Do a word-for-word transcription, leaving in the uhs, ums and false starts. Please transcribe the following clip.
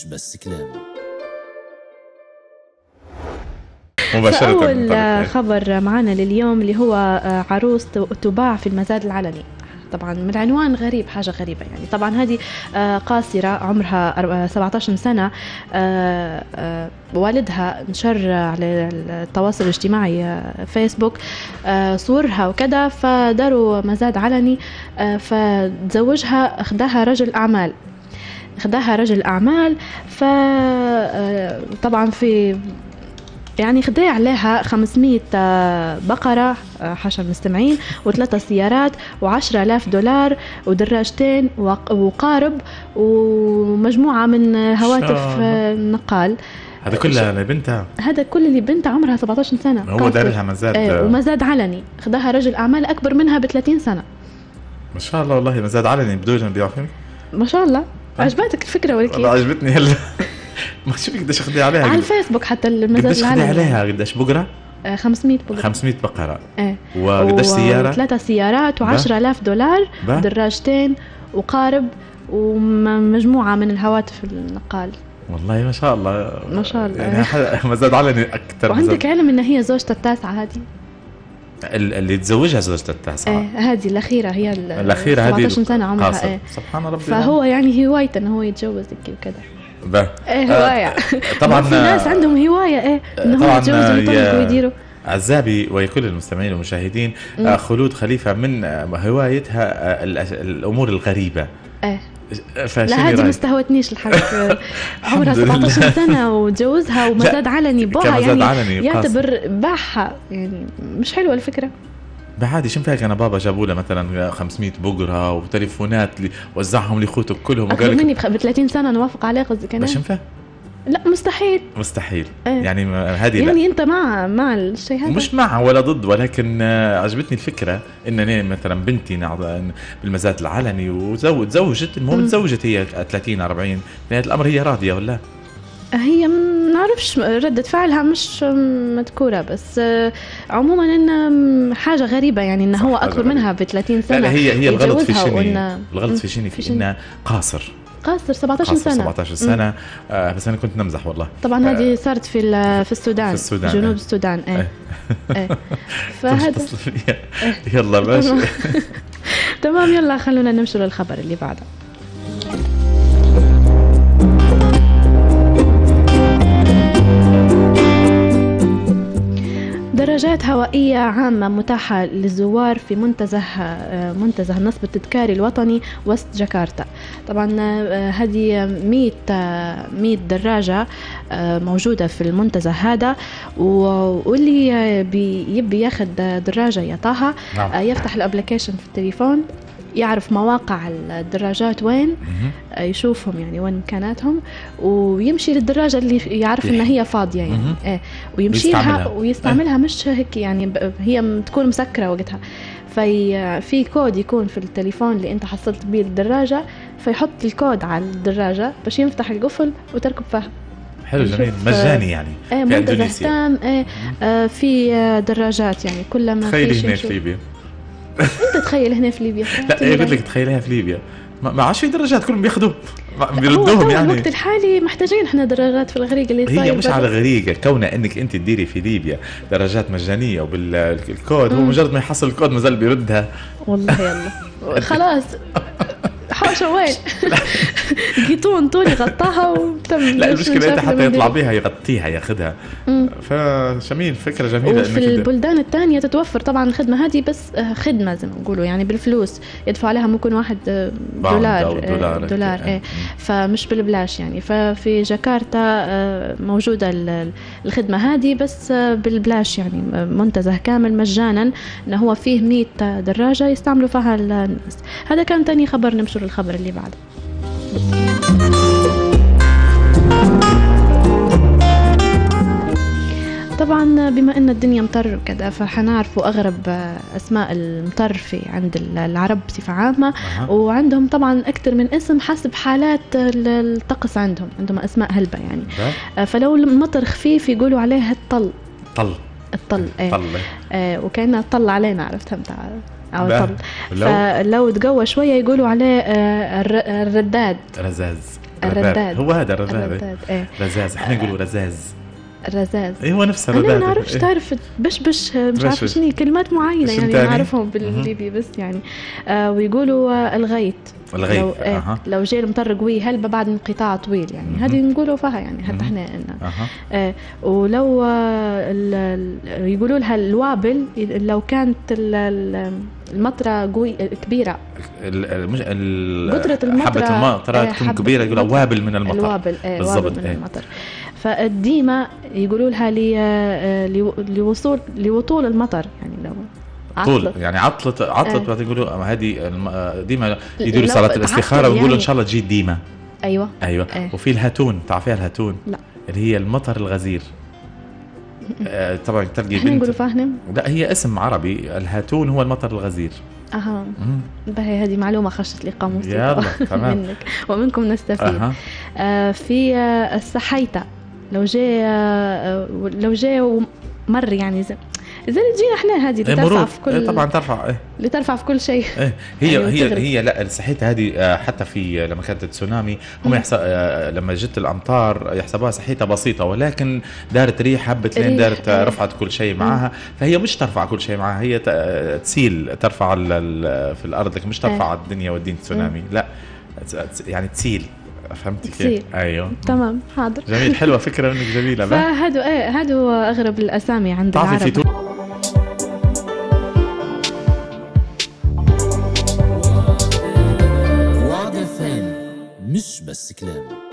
بس كلام. أول خبر معنا لليوم اللي هو عروس تباع في المزاد العلني. طبعا من العنوان غريب، حاجة غريبة يعني. طبعا هذه قاصرة عمرها سبعة عشر سنة، والدها نشر على التواصل الاجتماعي فيسبوك صورها وكذا، فداروا مزاد علني، فتزوجها أخذها رجل أعمال أخذها رجل أعمال فطبعا في يعني خداع عليها خمسمية بقرة حاشا المستمعين، وثلاثة سيارات وعشرة آلاف دولار ودراجتين وقارب ومجموعة من هواتف نقال. هذا كله لبنتها؟ هذا كل اللي بنتها عمرها سبعة عشر سنة. هو دارها مزاد اه ومزاد علني، خداها رجل أعمال أكبر منها بثلاثين سنة. ما شاء الله والله، مزاد علني بدون بيعرف. ما شاء الله. عجبتك الفكرة ولا كيف؟ عجبتني هلا. ما شوفي قديش خدي عليها على الفيسبوك حتى المزاد قديش خدي عليها. قديش بقرة؟ خمسمية بقرة. خمسمية بقرة. ايه. وقديش سيارة؟ ثلاثة سيارات وعشرة آلاف دولار ودراجتين وقارب ومجموعة من الهواتف النقال. والله ما شاء الله ما شاء الله يعني مزاد علني أكتر. وعندك علم إن هي زوجته التاسعة هذه اللي تزوجها زوجته التاسعة. ايه هذه الأخيرة، هي الأخيرة هذه سبعة عشر سنة عمرها. ايه سبحان ربي. فهو يعني هوايته إنه هو يتجوز وكذا. به ايه هواية. طبعا في ناس عندهم هواية ايه إنه هو يتجوز ويطلق ويديروا. عزابي وكل المستمعين والمشاهدين، م. خلود خليفة من هوايتها الأمور الغريبة. ايه لا هذه ما استهوتنيش الحق. عمرها سبعة عشر سنة وتجوزها ومزاد علني باها، يعني يعتبر باعها، يعني مش حلوة الفكرة. بعادي شو فيها؟ كان بابا جابوا له مثلا خمسمية بقرة وتليفونات وزعهم لأخوته كلهم أكثر مني ب ثلاثين سنة نوافق عليه قصدي كان. مش فيها؟ لا مستحيل مستحيل. اه. يعني هذه يعني انت مع مع الشيء هذا؟ مش مع ولا ضد، ولكن عجبتني الفكره ان انا مثلا بنتي بالمزاد العلني وتزوجت. المهم تزوجت هي ثلاثين أربعين، نهايه الامر هي راضيه ولا هي ما نعرفش ردة فعلها مش مذكورة، بس عموما إن حاجة غريبة يعني إنه هو أكبر منها ب ثلاثين سنة. لا هي هي الغلط في شنو؟ الغلط في شنو؟ في إنه قاصر قاصر سبعة عشر سنة. سبعة عشر سنة. آه بس أنا كنت نمزح والله. طبعا آه هذه صارت في في السودان، في السودان جنوب آه. السودان. إيه إيه فهذا يلا ماشي. تمام يلا خلونا نمشي للخبر اللي بعده. دراجات هوائية عامة متاحة للزوار في منتزه منتزه النصب التذكاري الوطني وسط جاكرتا. طبعا هذه مئة دراجة موجودة في المنتزه هذا، واللي بيبي ياخد دراجة يطاها يفتح الابليكيشن في التليفون، يعرف مواقع الدراجات وين، يشوفهم يعني وين مكاناتهم، ويمشي للدراجة اللي يعرف إن هي فاضية يعني إيه، ويمشيها ويستعملها. مش هيك يعني هي تكون مسكرة وقتها، في في كود يكون في التليفون اللي أنت حصلت بيه الدراجة، فيحط الكود على الدراجة باش يفتح القفل وتركب فيها. حلو جميل مجاني يعني. إيه في اندونيسيا إيه آه في دراجات يعني كلما تخيلي هنا في ليبيا. انت تخيل هنا في ليبيا. لا ايه قلت لك تخيلها في ليبيا ما عادش في دراجات، كلهم بياخذوهم بيردوهم يعني. الوقت الحالي محتاجين احنا دراجات في الغريقه اللي صاير. هي مش على غريقه، كونه انك انت تديري في ليبيا دراجات مجانيه وبالكود، هو مجرد ما يحصل الكود مازال بيردها. والله يلا خلاص حاشا وين قيتون طولي غطاها وتم. لا المشكلة انت حتى يطلع بيها يغطيها ياخدها. فجميل، فكرة جميلة. وفي البلدان الثانية تتوفر طبعا الخدمة هذه، بس خدمة زي ما نقولوا يعني بالفلوس، يدفع عليها ممكن واحد دولار دولار, دولار ايه، فمش بالبلاش يعني. ففي جاكرتا موجودة الخدمة هذه بس بالبلاش يعني، منتزه كامل مجانا، انه هو فيه مئة دراجة يستعملوا فيها الناس. هذا كان تاني خبر، نمشي الخبر اللي بعده. طبعا بما ان الدنيا مطر وكذا، فحنعرفوا اغرب اسماء المطر في عند العرب بصفه عامه. أه. وعندهم طبعا اكثر من اسم حسب حالات الطقس، عندهم عندهم اسماء هلبة يعني. أه. فلو المطر خفيف يقولوا عليها الطل. طل الطل ايه. طل. آه وكأنها طل علينا، عرفتها متاع او طل. فلو تقوى شويه يقولوا عليه آه الرداد. رزاز. الرداد. هو هذا الرذاذ. الرداد ايه رزاز، احنا نقولوا رزاز. الرزاز. ايه هو نفس انا الرذاذ. ما نعرفش تعرف بش بش مش عارفه شنو كلمات معينه يعني نعرفهم بالليبي بس يعني. آه ويقولوا آه الغيط. الغيط لو, آه أه. لو جاء المطر قوي هلبة بعد انقطاع طويل يعني هذه نقولوا فيها يعني حتى احنا أه. آه ولو آه يقولوا لها الوابل لو كانت المطره قوي كبيره، قدرة المطره حبة المطره تكون كبيره يقولوا وابل من المطر. الوابل آه وابل من المطر. فالديمة يقولوا لها لوصول لوطول المطر يعني لو طول يعني عطلت عطلت آه. يقولوا هذه ديما يديروا صلاة الاستخارة ويقولوا يعني إن شاء الله تجي ديمة. أيوة أيوة آه. وفي الهاتون، تعرفيها الهاتون؟ لا اللي هي المطر الغزير. آه طبعا تلقي بنت نقولوا فاهنم. لا هي اسم عربي، الهاتون هو المطر الغزير. اها باهي هذه معلومة خشت لي قاموسي. يلا تمام. منك ومنكم نستفيد. أه. آه في آه السحيتة لو جاء آه لو جاء مر يعني زي زي اللي تجينا احنا هذه اللي ترفع في كل إيه طبعا ترفع إيه اللي ترفع في كل شيء. إيه هي يعني هي هي لا السحيتة هذه حتى في لما كانت التسونامي هم يحسب لما جت الامطار يحسبوها سحيتة بسيطة، ولكن دارت ريح حبت لين دارت إيه. رفعت كل شيء معها. فهي مش ترفع كل شيء معها، هي تسيل ترفع في الارض لكن مش ترفع إيه. الدنيا والدين تسونامي لا يعني تسيل. فهمتي كيف؟ ايوه تمام حاضر. جميل حلوه فكره منك جميله. فهذا ايه هذا اغرب الاسامي عند العرب. مش بس كلام.